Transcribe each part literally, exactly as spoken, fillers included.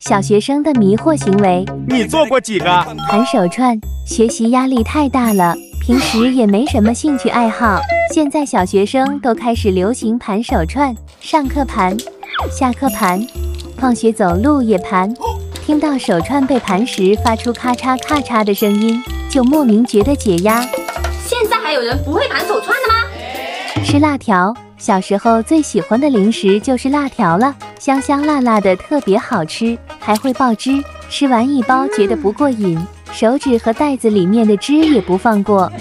小学生的迷惑行为。 你做过几个？ 盘手串，学习压力太大了，平时也没什么兴趣爱好。现在小学生都开始流行盘手串，上课盘，下课盘，放学走路也盘。听到手串被盘时发出咔嚓咔嚓的声音，就莫名觉得解压。 现在还有人不会盘手串的吗？ 吃辣条，小时候最喜欢的零食就是辣条了，香香辣辣的，特别好吃，还会爆汁。吃完一包觉得不过瘾，手指和袋子里面的汁也不放过。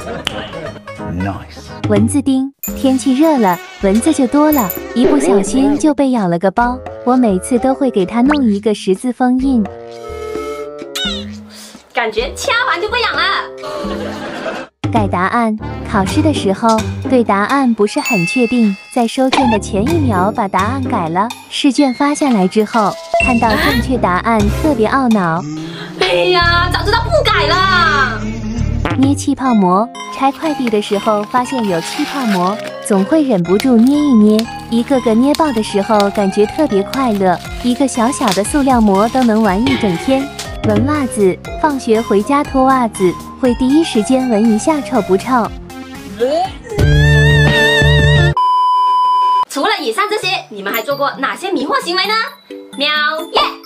Nice。 蚊子叮，天气热了，蚊子就多了，一不小心就被咬了个包。我每次都会给它弄一个十字封印。 感觉掐完就不痒了。 改答案，考试的时候对答案不是很确定，在收卷的前一秒把答案改了，试卷发下来之后看到正确答案特别懊恼。 哎呀，早知道不改了。 捏气泡膜，拆快递的时候发现有气泡膜，总会忍不住捏一捏，一个个捏爆的时候感觉特别快乐，一个小小的塑料膜都能玩一整天。闻袜子，放学回家脱袜子，会第一时间闻一下臭不臭。 除了以上这些，你们还做过哪些迷惑行为呢？喵耶！